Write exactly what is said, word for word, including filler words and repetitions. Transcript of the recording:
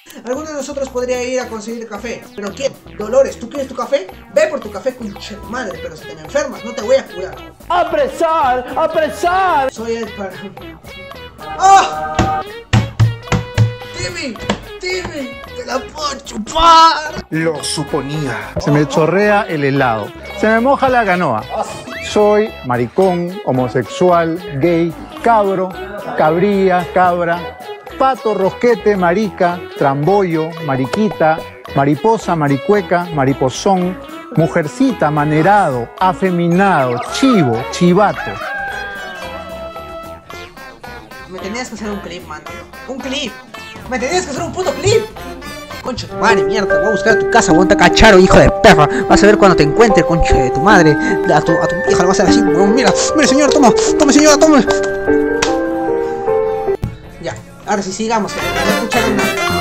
Alguno de nosotros podría ir a conseguir café. ¿Pero quién? Dolores, ¿tú quieres tu café? Ve por tu café, concha de tu madre. Pero si te me enfermas, no te voy a curar. ¡Apresar! ¡Apresar! Soy el para... ¡Oh! ¡Timmy! ¡Timmy! ¡Te la puedo chupar! Lo suponía. Se me chorrea el helado. Se me moja la canoa. Soy maricón, homosexual, gay, cabro, cabría, cabra, pato, rosquete, marica, trambollo, mariquita, mariposa, maricueca, mariposón, mujercita, manerado, afeminado, chivo, chivato. Me tenías que hacer un clip, mano. Un clip. Me tenías que hacer un puto clip. Concha de tu madre, mierda, voy a buscar a tu casa, aguanta cacharo, hijo de perra. Vas a ver cuando te encuentre, concha de tu madre. A tu, a tu hija le vas a decir, mira, mira señora, toma, toma señora, toma. Ya, ahora sí sigamos, que no escucharon nada.